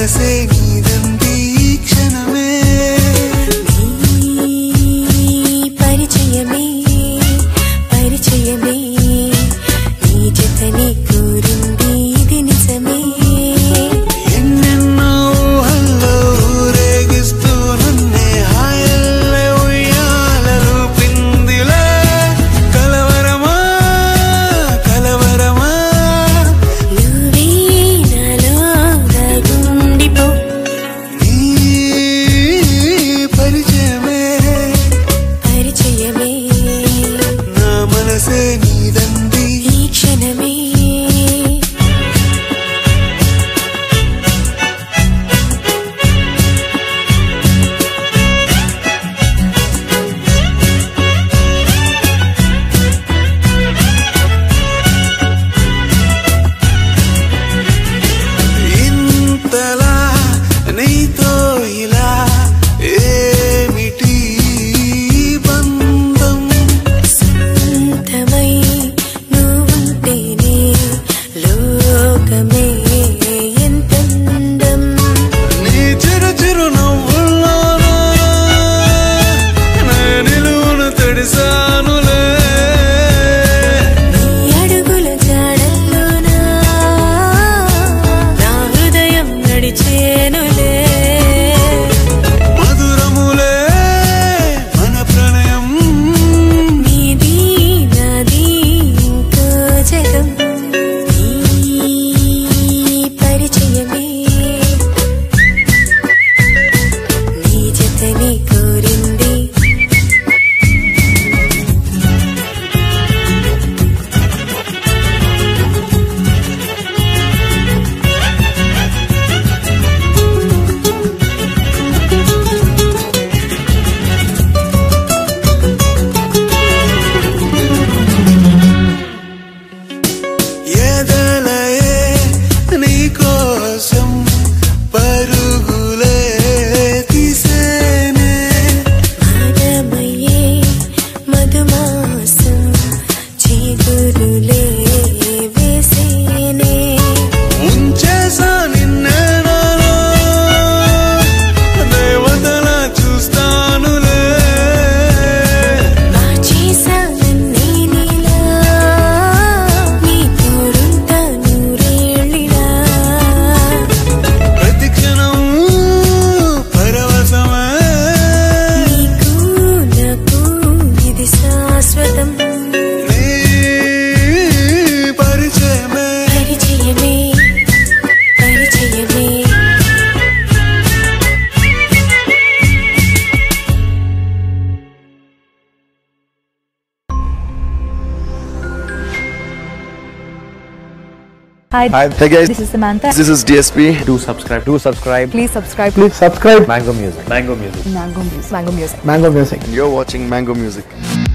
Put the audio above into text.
మనసే నీదంది క్షణమే పరిచయమే పరిచయమే నీ జతని కోరింది ఇది నిజమే ఎన్నెన్నో ఊహల్లో ఊరేగిస్తూ నన్నే హాయల్లే ఉయ్యాల రూపిందిలే కలవరమా కలవరమా నువ్వే నాలో దాగుండిపో నీ పరిచయమే పరిచయమే నా మనసే నీదంది ఈ క్షణమే ఇంతలా నీతో ఇలా ఏమిటి బంధం సొంతమై నువ్వుంటేనే లోకమే ఎంతందం నీ చిరు చిరు నవ్వుల్లోనా నే నిలువును తడిసానులే నీ అడుగుల జాడల్లోనా నా హృదయం నడిచేనులే మధురములే మన ప్రణయం నీది నాది ఇంకో జగం నీ పరిచయమే నీ జతని కోరింది ఎదలయే నీ కోసం పరుగులే తీసేనే మానమయ్యే మధుమాసం చిగురులే వేసేనే ఉంచేసా నిన్నే నాలో దేవతలా చూస్తానులే మార్చేసా నన్నే నీలా నీ తోడుంటా నూరేళ్ళిలా ప్రతి క్షణం పరవశమే నీకు నాకు ఇది శాశ్వతం నీ పరిచయమే పరిచయమే పరిచయమే Hi. Hey guys, This is Samantha. this is DSP. Do subscribe. Please subscribe. Please subscribe. Mango Music. Mango Music. Mango Music. Mango Music. Mango Music. You're watching Mango Music.